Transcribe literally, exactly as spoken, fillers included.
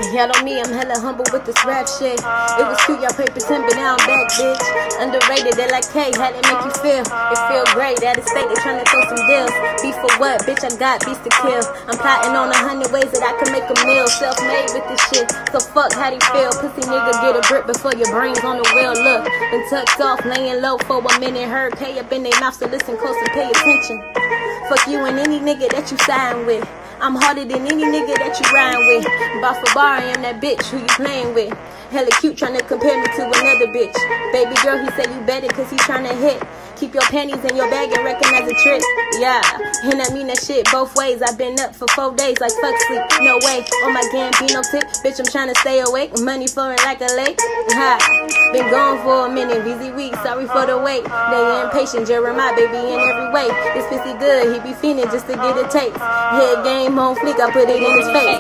Y'all on me, I'm hella humble with this rap shit. It was cute, y'all play pretend, but now I'm back, bitch. Underrated, they like, hey, how they make you feel? It feel great, out of state, they tryna throw some deals. Beef for what? Bitch, I got beats to kill. I'm plotting on a hundred ways that I can make a meal. Self-made with this shit, so fuck how they feel. Pussy nigga, get a grip before your brain's on the wheel. Look, been tucked off, laying low for a minute. Heard K up in their mouth, so listen close and pay attention. Fuck you and any nigga that you sign with. I'm harder than any nigga that you rhyme with. Bar for bar, I am that bitch who you playing with. Hella cute tryna compare me to another bitch. Baby girl, he said you better cause he tryna hit. Keep your panties in your bag and recognize a trick. Yeah, and I mean that shit both ways. I've been up for four days like fuck sleep. No way, on my Gambino tip. Bitch, I'm tryna stay awake. Money flowing like a lake. Ha, been gone for a minute. Busy week, sorry for the wait. They impatient, Jeremiah, baby, in every way. This pussy good, he be fiending just to get a taste. Head game on fleek, I put it in his face.